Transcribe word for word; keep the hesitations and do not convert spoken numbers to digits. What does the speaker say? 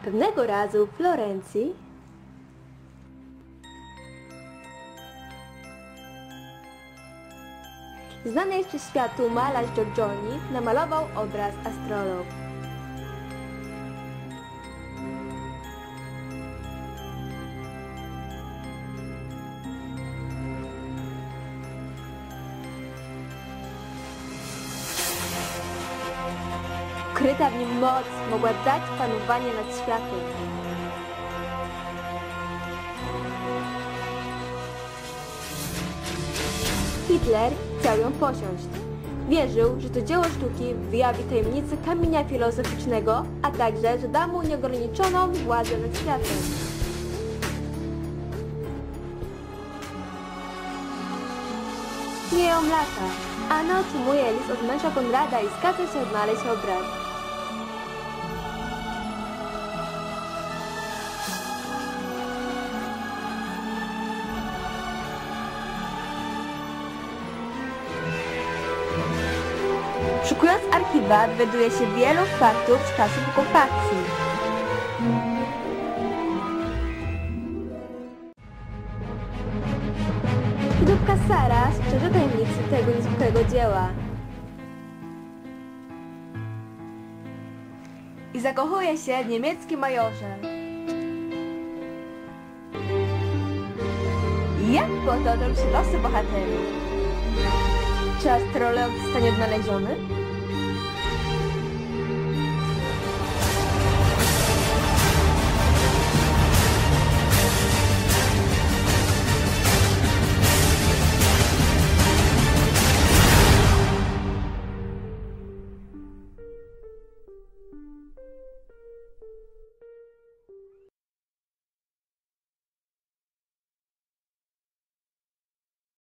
Pewnego razu w Florencji znany jeszcze światu malarz Giorgione namalował obraz Astrolog. Ukryta w nim moc mogła dać panowanie nad światem. Hitler chciał ją posiąść. Wierzył, że to dzieło sztuki wyjawi tajemnice kamienia filozoficznego, a także, że da mu nieograniczoną władzę nad światem. Mijają lata. Anna otrzymuje list od męża Konrada i zgadza się odnaleźć obraz. Szukując archiwa, dowiaduje się wielu faktów z czasów okupacji. Wdówka Sara strzeże tajemnicy tego niezwykłego dzieła i zakochuje się w niemieckim majorze. Jak potoczą się losy bohaterów? Czy astrolog zostanie odnaleziony?